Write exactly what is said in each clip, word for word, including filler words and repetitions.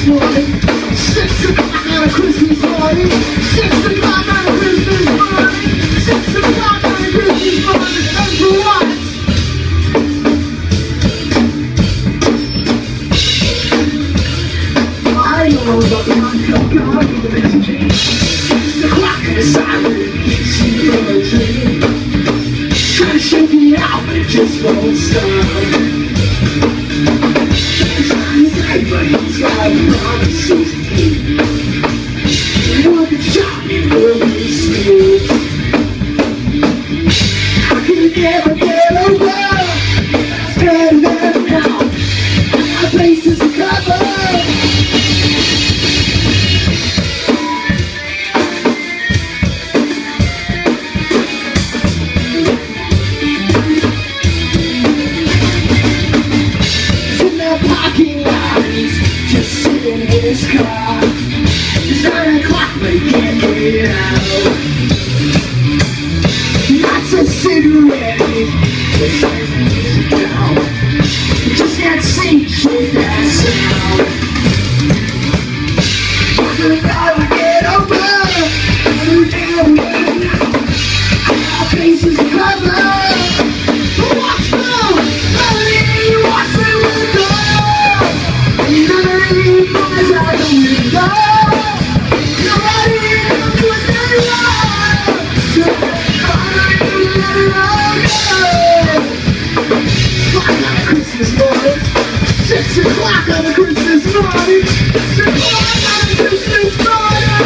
morning. Six o'clock on a Christmas morning. Six o'clock on a Christmas morning. Six o'clock on a Christmas morning. And for what? I know about the uncut God with the messaging. Six o'clock in the silent keeps you floating. Try to shake me out, but it just won't stop. But he's got promises to keep. What the job in movie schools. How can you never get over? Better than now. Our faces are covered. In the parking lot, just sitting in his car. It's nine o'clock but he can't get out. Lots of cigarettes, the music down. He just can't see shit that sound. What's it never get over? Who never get out? Our faces are covered. What's wrong? Nobody wants to go. Nobody knows how to go. Nobody knows what they want. So nobody knows how to go. Five on a Christmas morning. Six o'clock on a Christmas morning. Six o'clock on a Christmas morning.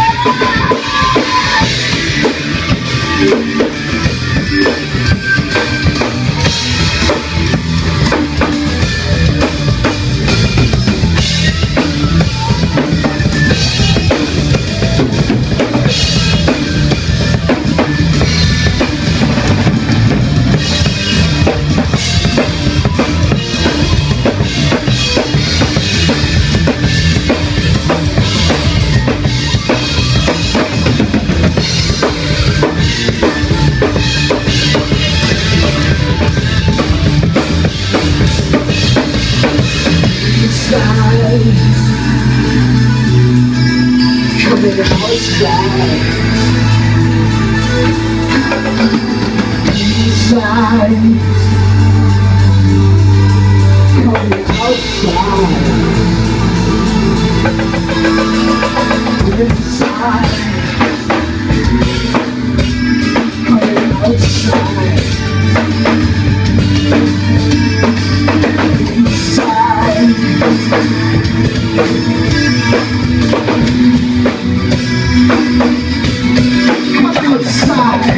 Coming outside. Inside. Coming outside. Inside. Coming outside. Inside. Come outside.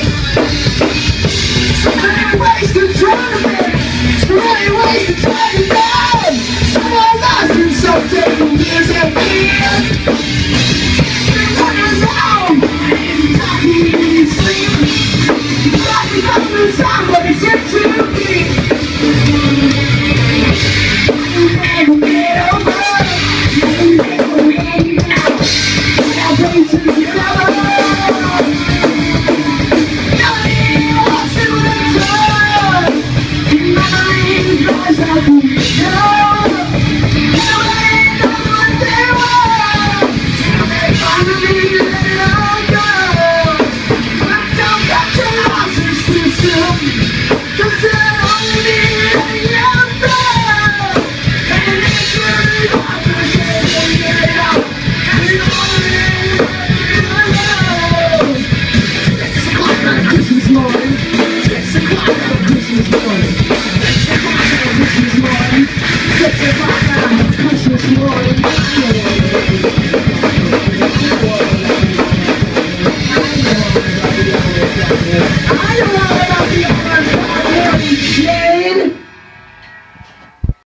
So many ways to try to make, so many ways to try to make.